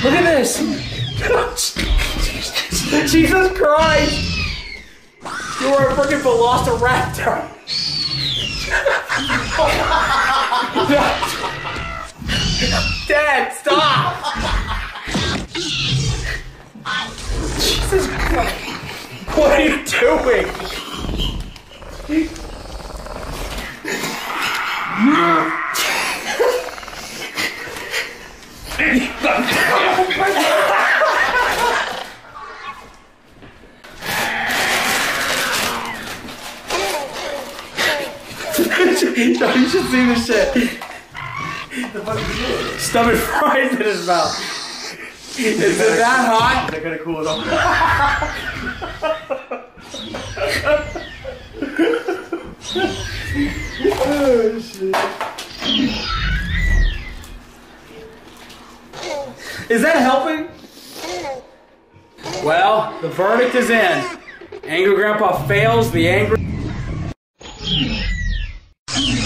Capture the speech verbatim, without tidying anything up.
Look at this. Jesus Christ. You are a freaking velociraptor. Dad, stop. Jesus Christ. What are you doing? Yo, you should see this shit. Stomach fries in his mouth. Is it that hot? They're gonna cool it off. Oh shit. Is that helping? Well, the verdict is in. Angry Grandpa fails the angry...